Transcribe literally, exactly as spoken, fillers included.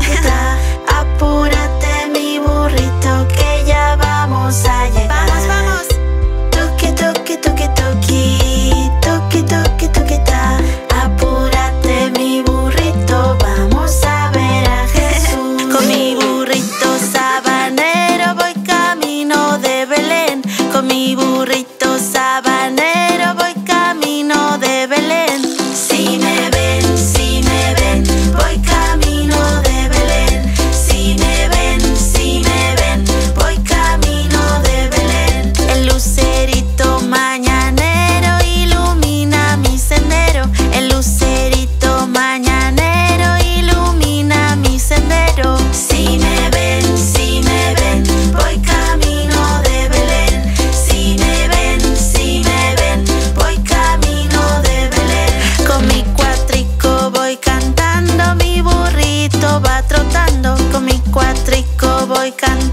tuquita. Apúrate mi burrito que ya vamos a llegar. Vamos, vamos. Tuki, tuki, tuki, tuki, tuki, tuki, tuquita. Apúrate mi burrito, vamos a ver a Jesús. Con mi burrito sabanero voy camino de Belén. Con mi burrito sabanero voy camino de Belén. Si me ven, si me ven, voy camino de Belén. Si me ven, si me ven, voy camino de Belén. El lucerito mañanero ilumina mi sendero. El lucerito mañanero ilumina mi sendero. Si me ven, si me ven, voy camino de Belén. Si me ven, si me ven, voy camino de Belén. Con mi cuatrico voy cantando, mi burrito va trotando. Con mi cuatrico voy cantando.